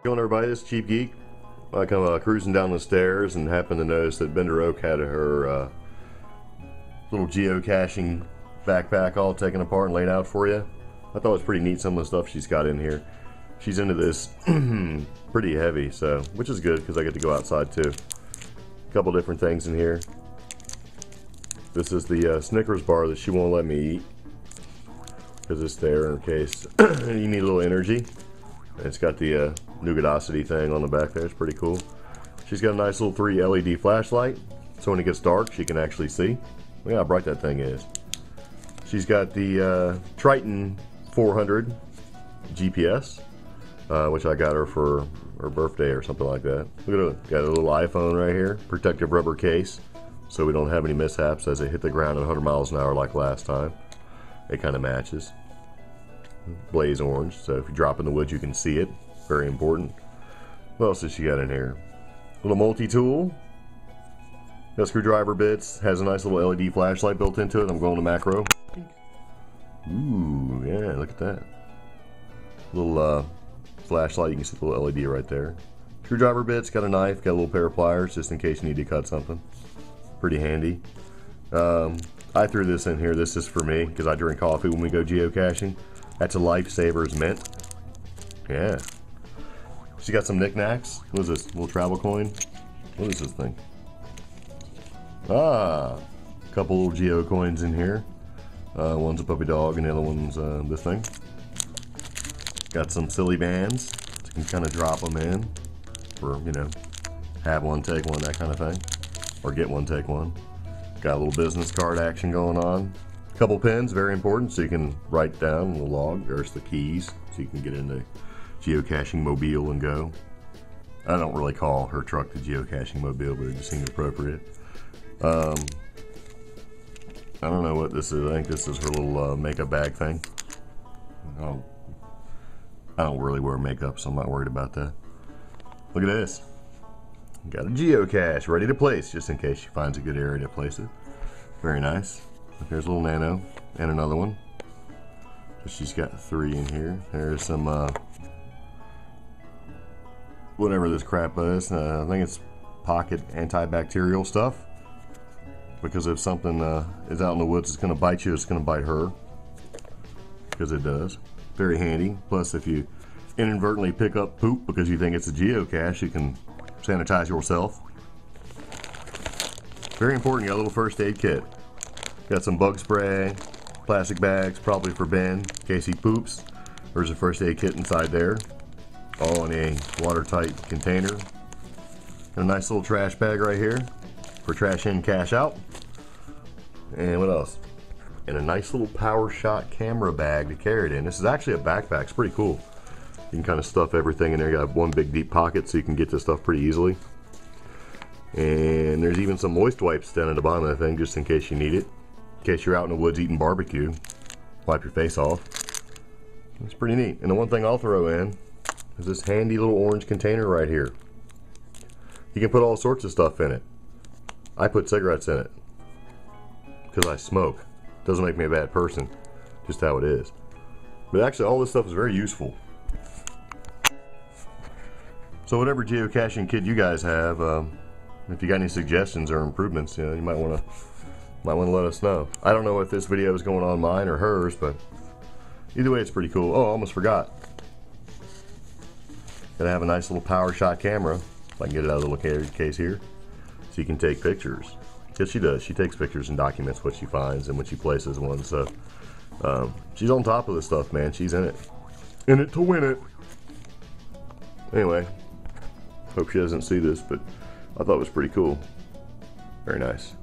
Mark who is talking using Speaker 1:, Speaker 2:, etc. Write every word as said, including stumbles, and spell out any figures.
Speaker 1: Going everybody, this is Cheap Geek. I come uh, cruising down the stairs and happened to notice that Bender Oak had her uh, little geocaching backpack all taken apart and laid out for you. I thought it was pretty neat, some of the stuff she's got in here. She's into this pretty heavy, so which is good because I get to go outside too. A couple different things in here. This is the uh, Snickers bar that she won't let me eat because it's there in case you need a little energy. And it's got the uh, Nougaticity thing on the back there. It's pretty cool. She's got a nice little three L E D flashlight, so when it gets dark, she can actually see. Look how bright that thing is. She's got the uh, Triton four hundred G P S, uh, which I got her for her birthday or something like that. Look at it. Got a little iPhone right here. Protective rubber case, so we don't have any mishaps as it hit the ground at one hundred miles an hour like last time. It kind of matches. Blaze orange, so if you drop in the woods you can see it. Very important. What else has she got in here? Little multi-tool. Got screwdriver bits. Has a nice little L E D flashlight built into it. I'm going to macro. Ooh, yeah, look at that. Little uh, flashlight. You can see the little L E D right there. Screwdriver bits. Got a knife. Got a little pair of pliers just in case you need to cut something. Pretty handy. Um, I threw this in here. This is for me because I drink coffee when we go geocaching. That's a Lifesavers mint. Yeah. She got some knickknacks. What is this? Little travel coin? What is this thing? Ah, a couple little geo coins in here. Uh, one's a puppy dog and the other one's uh, this thing. Got some silly bands. So you can kind of drop them in for, you know, have one, take one, that kind of thing. Or get one, take one. Got a little business card action going on. Couple pins, very important, so you can write down the log. There's the keys, so you can get in the geocaching mobile and go. I don't really call her truck the geocaching mobile, but it just seemed appropriate. Um, I don't know what this is. I think this is her little uh, makeup bag thing. Oh, I don't really wear makeup, so I'm not worried about that. Look at this. Got a geocache ready to place, just in case she finds a good area to place it. Very nice. Here's a little nano and another one. So she's got three in here. There's some uh, whatever this crap is. Uh, I think it's pocket antibacterial stuff. Because if something uh, is out in the woods, it's going to bite you. It's going to bite her. Because it does. Very handy. Plus, if you inadvertently pick up poop because you think it's a geocache, you can sanitize yourself. Very important. You got a little first aid kit. Got some bug spray, plastic bags, probably for Ben, in case he poops. There's a first aid kit inside there, all in a watertight container. And a nice little trash bag right here for trash in, cash out. And what else? And a nice little PowerShot camera bag to carry it in. This is actually a backpack. It's pretty cool. You can kind of stuff everything in there. You got one big deep pocket, so you can get this stuff pretty easily. And there's even some moist wipes down at the bottom of the thing, just in case you need it. In case you're out in the woods eating barbecue, wipe your face off. It's pretty neat. And the one thing I'll throw in is this handy little orange container right here. You can put all sorts of stuff in it. I put cigarettes in it because I smoke. Doesn't make me a bad person, just how it is. But actually, all this stuff is very useful. So whatever geocaching kit you guys have, um, if you got any suggestions or improvements, you know, you might want to might want to let us know. I don't know if this video is going on mine or hers, but either way, it's pretty cool. Oh, I almost forgot. Gotta have a nice little PowerShot camera. If I can get it out of the little case here, so you can take pictures. Because she does. She takes pictures and documents what she finds and when she places one. So um, she's on top of this stuff, man. She's in it. In it to win it. Anyway, hope she doesn't see this, but I thought it was pretty cool. Very nice.